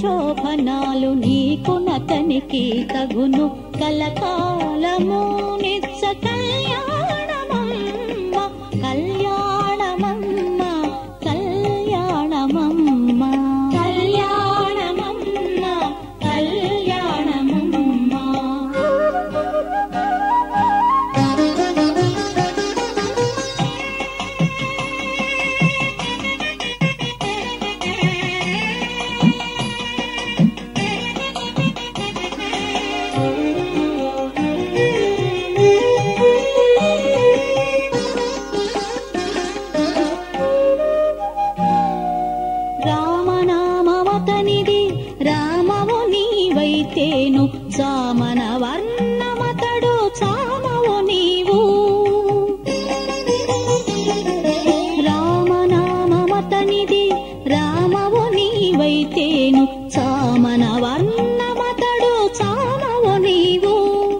శోభనాలు నీకునతనికి తగును కలకాలము నిత్య కళ్యాణమమ్మ కళ్యాణమమ్మ కళ్యాణమమ్మ కళ్యాణమమ్మ కళ్యాణమమ్మ. రామనామమతనిది రామవు నీవైతేను సామన వర్ణమతడు సామవు నీవు. రామనామమతనిది రామవు నీవైతేను సామన వర్ణమతడు సామవు నీవు.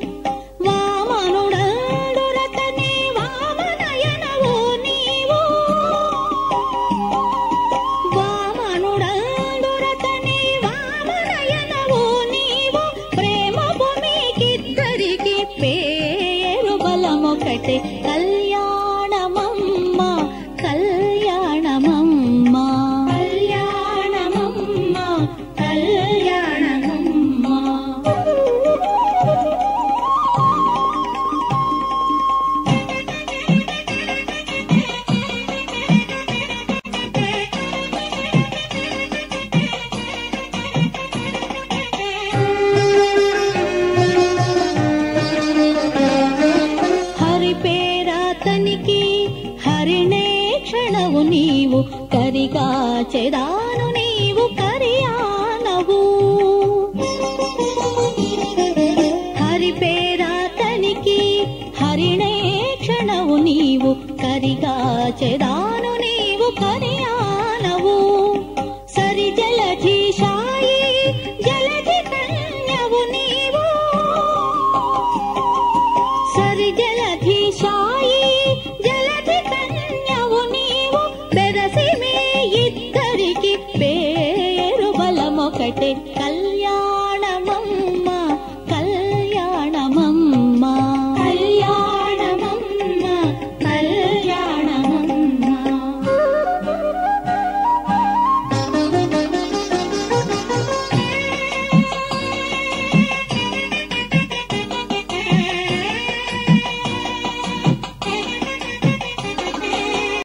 వామనుడరతని వామనయనవు నీవు. వామనుడరతని వామనయనవు నీవు. ప్రేమ భూమికిద్దరికి పేరు బలమొకటే కళ్యాణమమ్మ కళ్యాణమమ్మ కళ్యాణమమ్మ కళ్యాణమమ్మ. హరి పేరాతనికి హరిణే క్షణవు నీవు కరిగా చెదాను నీవు కరియానవు. హరి పేరాతనికి హరిణే క్షణవు నీవు కరిగా చెదాను నీవు కరియానవు. సరి జలధీశాయి జలధి కన్యవు నీవు. సరి జలధీశాయి జలధి కన్యవు నీవు. బెరసి మీ ఇద్దరికి పేరు బలమొకటే